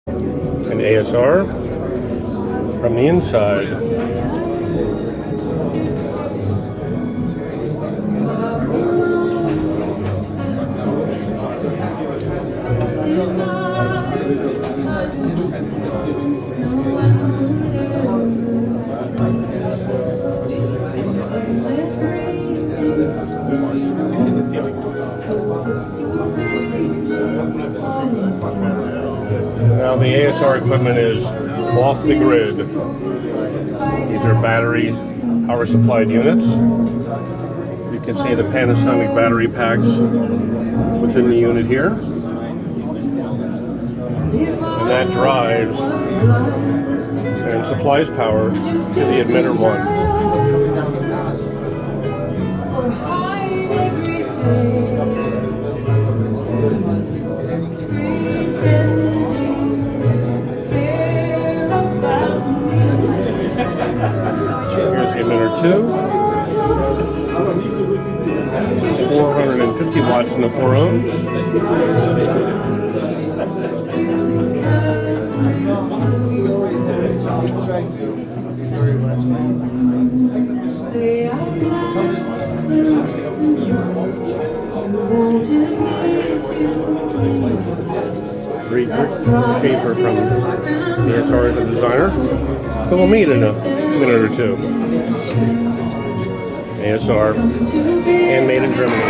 An ASR from the inside. Now the ASR equipment is off the grid. These are battery power supplied units. You can see the Panasonic battery packs within the unit here. And that drives and supplies power to the emitter 1. Here's the emitter 2. 450 watts in the 4 ohms. Great shaper from ASR as a designer. But we'll meet in a minute or two. ASR, handmade in Germany.